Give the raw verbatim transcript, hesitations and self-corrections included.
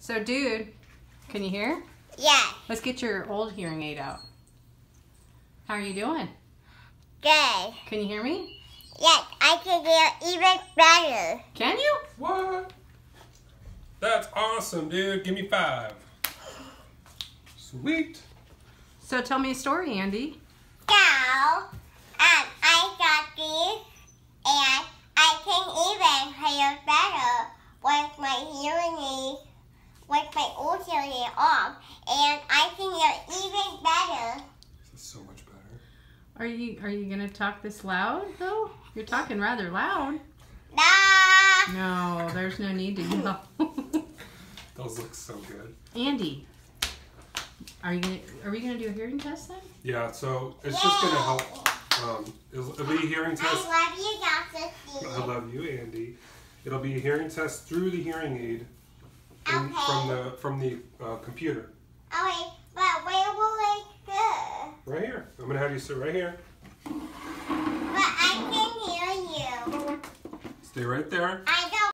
So, dude, can you hear? Yeah. Let's get your old hearing aid out. How are you doing? Good. Can you hear me? Yes, I can hear even better. Can you? What? That's awesome, dude. Give me five. Sweet. So tell me a story, Andy. So, um, I got these, and I can even hear better with my hearing aid, with my old hearing aid off, and I can hear even better. This is so much better. Are you are you gonna talk this loud though? You're talking rather loud. Nah. No, there's no need to yell. Those look so good. Andy, are you gonna are we gonna do a hearing test then? Yeah, so it's just gonna help. Um, it'll, it'll be a hearing test. I love you, Doctor Steve. I love you, Andy. It'll be a hearing test through the hearing aid in, Okay. from the from the uh, computer. Okay, but where will it go? Right here. I'm gonna have you sit right here. But I can hear you. Stay right there. I